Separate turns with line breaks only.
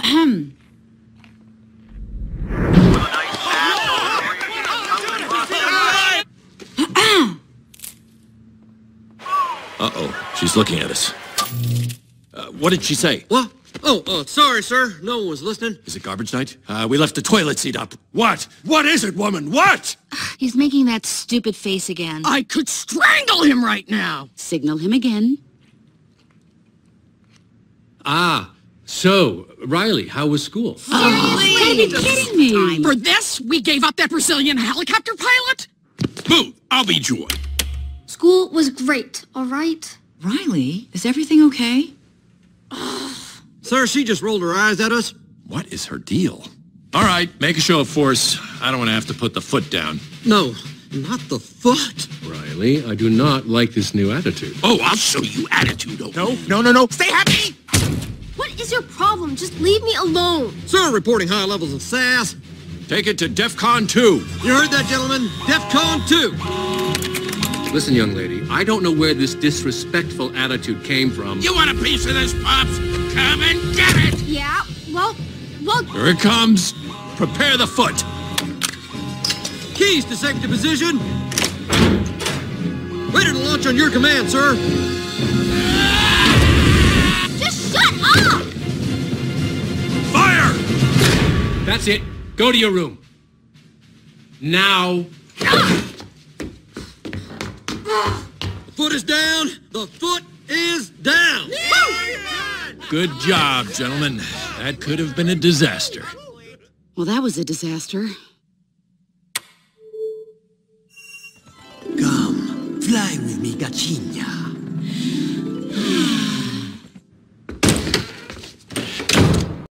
Uh-oh, she's looking at us. What did she say?
What? Oh, sorry, sir. No one was listening.
Is it garbage night? We left the toilet seat up. What? What is it, woman? What?
He's making that stupid face again.
I could strangle him right now.
Signal him again.
Ah, so, Riley, how was school?
You gotta be kidding me.
For this, we gave up that Brazilian helicopter pilot?
Move! I'll be joy.
School was great, all right?
Riley, is everything okay?
Sir, she just rolled her eyes at us.
What is her deal? All right, make a show of force. I don't want to have to put the foot down.
No, not the foot.
Riley, I do not like this new attitude.
Oh, I'll show you attitude.
No. Stay happy!
What is your problem? Just leave me alone.
Sir, reporting high levels of sass.
Take it to DEFCON 2.
You heard that, gentlemen? DEFCON 2.
Listen, young lady, I don't know where this disrespectful attitude came from.
You want a piece of this, Pops? Come and get it!
Yeah, well...
Here it comes. Prepare the foot.
Keys to safety position. Ready to launch on your command, sir.
Just shut up!
Fire!
That's it. Go to your room. Now.
The foot is down. The foot is down.
Good job, gentlemen. That could have been a disaster.
Well, that was a disaster.
Come, fly with me, Cachinha.